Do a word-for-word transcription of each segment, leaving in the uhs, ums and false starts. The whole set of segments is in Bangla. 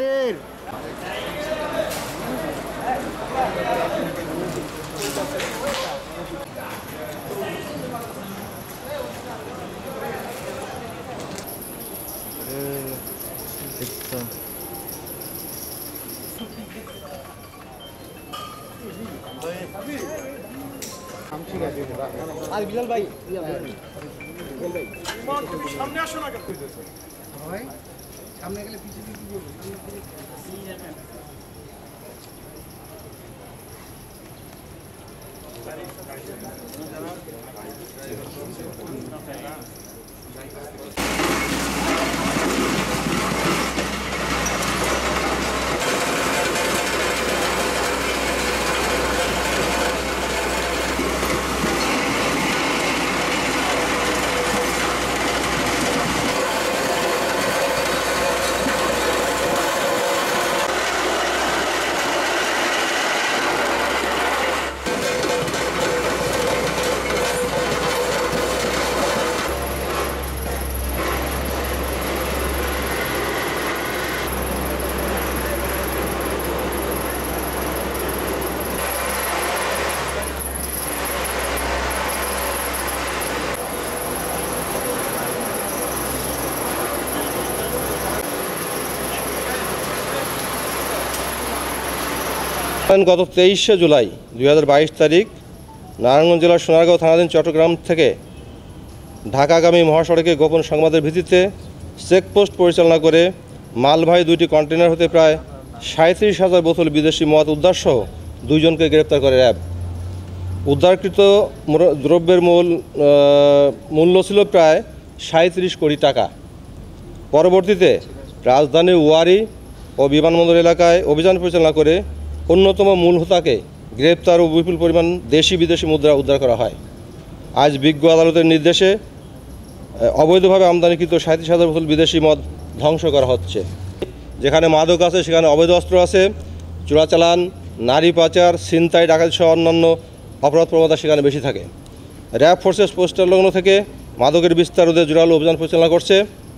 ক্লিয়ার আর বিলাল ভাই সামনে আসো না ভাই সামনে গেলে পিছনে কি বলবো গত তেইশে জুলাই দুই হাজার বাইশ তারিখ নারায়ণগঞ্জ জেলার সোনারগাঁও থানাধীন চট্টগ্রাম থেকে ঢাকাগামী মহাসড়কে গোপন সংবাদের ভিত্তিতে চেকপোস্ট পরিচালনা করে মালবাহী দুইটি কন্টেনার হতে প্রায় সাঁত্রিশ হাজার বোতল বিদেশি মদ উদ্ধারসহ দুইজনকে গ্রেপ্তার করে র্যাব। উদ্ধারকৃত দ্রব্যের মূল মূল্য ছিল প্রায় সাঁত্রিশ কোটি টাকা। পরবর্তীতে রাজধানীর ওয়ারী ও বিমানবন্দর এলাকায় অভিযান পরিচালনা করে অন্যতম মূল হোতাকে গ্রেপ্তার ও বিপুল পরিমাণ দেশি বিদেশি মুদ্রা উদ্ধার করা হয়। আজ বিজ্ঞ আদালতের নির্দেশে অবৈধভাবে আমদানিকৃত সাঁত্রিশ হাজার বোতল বিদেশি মদ ধ্বংস করা হচ্ছে। যেখানে মাদক আছে সেখানে অবৈধ অস্ত্র আছে, চোরাচালান, নারী পাচার, ছিনতাই, ডাকাতি সহ অন্যান্য অপরাধ প্রবণতা সেখানে বেশি থাকে। র্যাব ফোর্সেস পোস্টার লগ্ন থেকে মাদকের বিস্তার রোধে জোরালো অভিযান পরিচালনা করছে।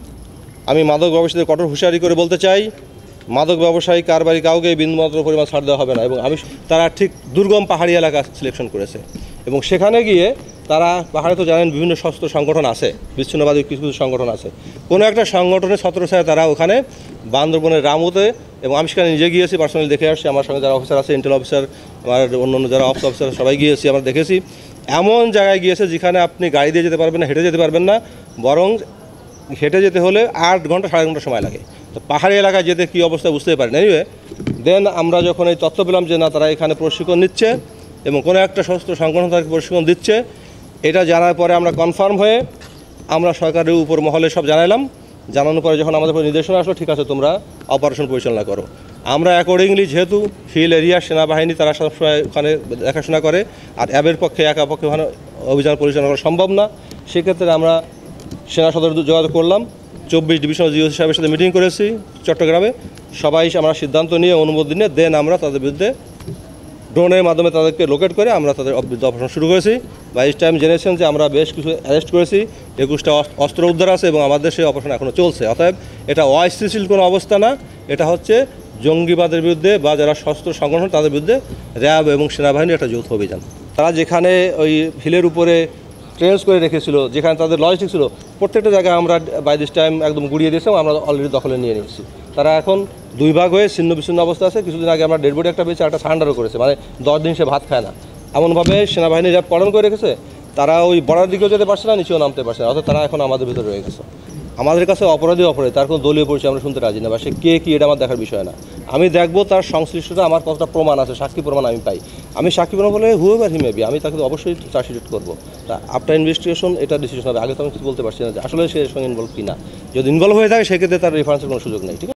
আমি মাদক ব্যবসায়ীদের কঠোর হুঁশিয়ারি করে বলতে চাই, মাদক ব্যবসায়ী কারবারি কাউকে বিন্দুমাত্র পরিমাণ ছাড় দেওয়া হবে না। এবং আমি তারা ঠিক দুর্গম পাহাড়ি এলাকা সিলেকশন করেছে এবং সেখানে গিয়ে তারা পাহাড়ে তো জানেন বিভিন্ন সশস্ত্র সংগঠন আছে, বিচ্ছিন্নবাদী কিছু কিছু সংগঠন আছে। কোনো একটা সংগঠনের ছত্রছায়া তারা ওখানে বান্দরবনের রামুতে, এবং আমি সেখানে নিজে গিয়েছি, পার্সোনালি দেখে আসছি। আমার সঙ্গে যারা অফিসার আছে, ইন্টেল অফিসার, আমার অন্যান্য যারা অফিস অফিসার সবাই গিয়েছি, আমরা দেখেছি এমন জায়গায় গিয়েছে যেখানে আপনি গাড়ি দিয়ে যেতে পারবেন না, হেঁটে যেতে পারবেন না, বরং হেঁটে যেতে হলে আট ঘন্টা সাড়ে ঘন্টা সময় লাগে। তো পাহাড়ি এলাকায় যেতে কী অবস্থা বুঝতে পারি না। এনিওয়ে দেন আমরা যখন এই তথ্য পেলাম যে না তারা এখানে প্রশিক্ষণ নিচ্ছে এবং কোনো একটা সশস্ত্র সংগঠন তাদেরকে প্রশিক্ষণ দিচ্ছে, এটা জানার পরে আমরা কনফার্ম হয়ে আমরা সরকারের উপর মহলে সব জানালাম। জানানোর পরে যখন আমাদের উপর নির্দেশনা আসলো, ঠিক আছে তোমরা অপারেশন পরিচালনা করো। আমরা অ্যাকর্ডিংলি, যেহেতু হিল এরিয়া সেনাবাহিনী তারা সবসময় ওখানে দেখাশোনা করে আর অ্যাবের পক্ষে একা পক্ষে ওখানে অভিযান পরিচালনা করা সম্ভব না, সেক্ষেত্রে আমরা সেনা সদর যোগাযোগ করলাম। চব্বিশ ডিভিশনাল জিও সাহেবের সাথে মিটিং করেছি চট্টগ্রামে। সবাই আমরা সিদ্ধান্ত নিয়ে অনুমোদন নিয়ে দেন আমরা তাদের বিরুদ্ধে ড্রোনের মাধ্যমে তাদেরকে লোকেট করে আমরা তাদের বিরুদ্ধে অপারেশন শুরু করেছি। বাইশ টাইম জেনেছেন যে আমরা বেশ কিছু অ্যারেস্ট করেছি, একুশটা অস্ত্র উদ্ধার আছে এবং আমাদের সেই অপারেশন এখনও চলছে। অতএব এটা অস্থিতিশীল কোনো অবস্থা না, এটা হচ্ছে জঙ্গিবাদের বিরুদ্ধে বা যারা সশস্ত্র সংগঠন তাদের বিরুদ্ধে র্যাব এবং সেনাবাহিনীর একটা যৌথ অভিযান। তারা যেখানে ওই হিলের উপরে ট্রেন্স করে রেখেছিল, যেখানে তাদের লজিস্টিক ছিল, প্রত্যেকটা জায়গায় আমরা বাই দিস টাইম একদম গুড়িয়ে দিয়েছিলাম, আমরা অলরেডি দখলে নিয়ে নিয়েছি। তারা এখন দুই ভাগ হয়ে ছিন্ন বিচ্ছিন্ন অবস্থা আছে। কিছুদিন আগে আমরা ডেড বডি একটা পেয়েছি, একটা সারেন্ডারও করেছে, মানে দশ দিন সে ভাত খায় না। এমনভাবে সেনাবাহিনী যা পড়ন করে রেখেছে, তারা ওই বর্ডার দিকেও যেতে পারছে না, নিচেও নামতে পারছে না। অর্থাৎ তারা এখন আমাদের ভিতরে রয়ে গেছে। আমাদের কাছে অপরাধী অপরাধী, তার কোনো দলীয় পরিচয় আমরা শুনতে রাজি না, বা সে কে কী এটা আমার দেখার বিষয় না। আমি দেখবো তার সংশ্লিষ্টতা, আমার কতটা প্রমাণ আছে, সাক্ষী প্রমাণ আমি পাই। আমি সাক্ষী প্রমাণ বলে হুয়েভার হি মেবি, আমি তাকে অবশ্যই চার্জশিট করবো। তা আফটার ইনভেস্টিগেশন এটা ডিসিশন হবে। আগে তো আমি কিছু বলতে পারছি না যে আসলে সে এর সঙ্গে ইনভলভ কিনা। যদি ইনভলভ হয়ে থাকে সেক্ষেত্রে তার রেফারেন্সের কোনো সুযোগ নেই। ঠিক আছে।